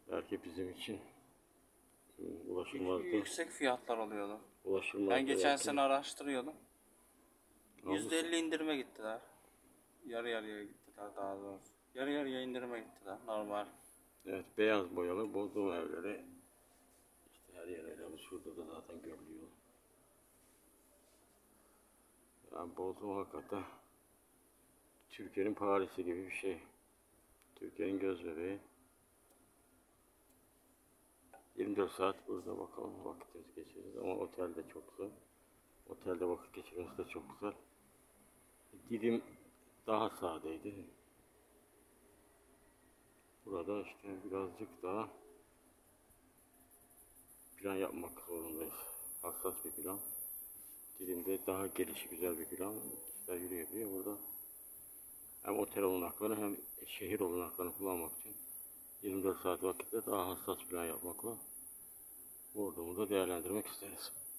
Belki bizim için Çünkü ulaşılmazdı. yüksek fiyatlar oluyordu. Ulaşılmazdı Ben geçen belki. sene araştırıyordum. Ama %50 indirime gittiler. Yarı yarıya gittiler daha doğrusu. Yarı yarıya indirime gittiler normal. evet, beyaz boyalı Bodrum evleri. İşte her yer öyle. Şurada da zaten görülüyor. Yani Bodrum hakikaten Türkiye'nin Paris'i gibi bir şey. Türkiye'nin göz bebeği. 24 saat burada bakalım, vakitimizi geçiririz ama otelde çok zor. Otelde vakit geçirmesi de çok güzel. Didim daha sadeydi. Burada işte birazcık daha plan yapmak zorundayız. Hassas bir plan. Didim'de daha gelişi güzel bir plan. İşte yürüyebiliyor burada. Hem otel olanaklarını hem şehir olanaklarını kullanmak için 24 saat vakitte daha hassas plan yapmakla ordumu da değerlendirmek isteriz.